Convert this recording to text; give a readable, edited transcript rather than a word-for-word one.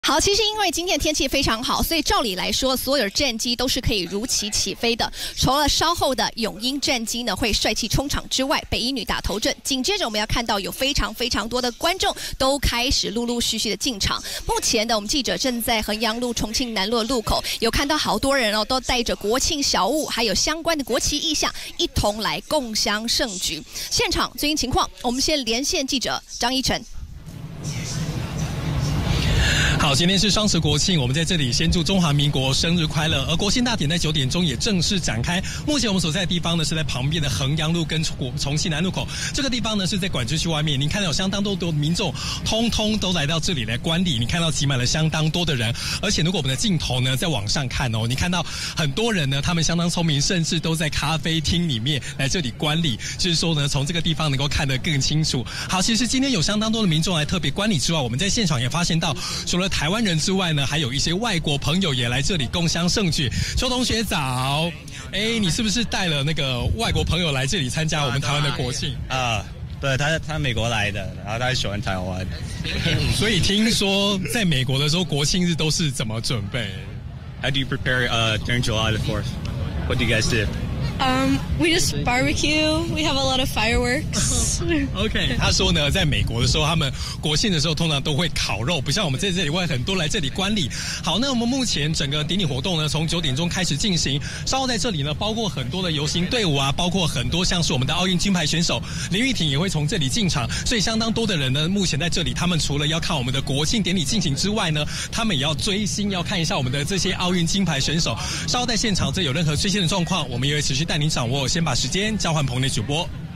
好，其实因为今天天气非常好，所以照理来说，所有的战机都是可以如期起飞的。除了稍后的永鹰战机呢会帅气冲场之外，北一女打头阵。紧接着我们要看到有非常多的观众都开始陆续的进场。目前呢，我们记者正在衡阳路重庆南路的路口，有看到好多人都带着国庆小物，还有相关的国旗意象，一同来共襄盛举。现场最新情况，我们先连线记者张一晨。 好，今天是双十国庆，我们在这里先祝中华民国生日快乐。而国庆大典在9点钟也正式展开。目前我们所在的地方呢，是在旁边的衡阳路跟重庆南路口。这个地方呢是在管制区外面，您看到有相当多的民众，通通都来到这里来观礼。你看到挤满了相当多的人，而且如果我们的镜头呢再往上看你看到很多人呢，他们相当聪明，甚至都在咖啡厅里面来这里观礼，就是说呢，从这个地方能够看得更清楚。好，其实今天有相当多的民众来特别观礼之外，我们在现场也发现到，除了台湾人之外呢，还有一些外国朋友也来这里共襄盛举。邱同学早，你是不是带了那个外国朋友来这里参加我们台湾的国庆啊？对，他美国来的，然后他喜欢台湾， 所以听说在美国的时候国庆日都是怎么准备 ？How do you prepare during July the 4th? What do you guys do? We just barbecue. We have a lot of fireworks. OK， 他说呢，在美国的时候，他们国庆的时候通常都会烤肉，不像我们在这里会很多来这里观礼。好，那我们目前整个典礼活动呢，从9点钟开始进行。稍后在这里呢，包括很多的游行队伍啊，包括很多像是我们的奥运金牌选手林玉婷也会从这里进场，所以相当多的人呢，目前在这里，他们除了要看我们的国庆典礼进行之外呢，他们也要追星，要看一下我们的这些奥运金牌选手。稍后在现场，这有任何最新的状况，我们也会持续带您掌握。先把时间交换棚内主播。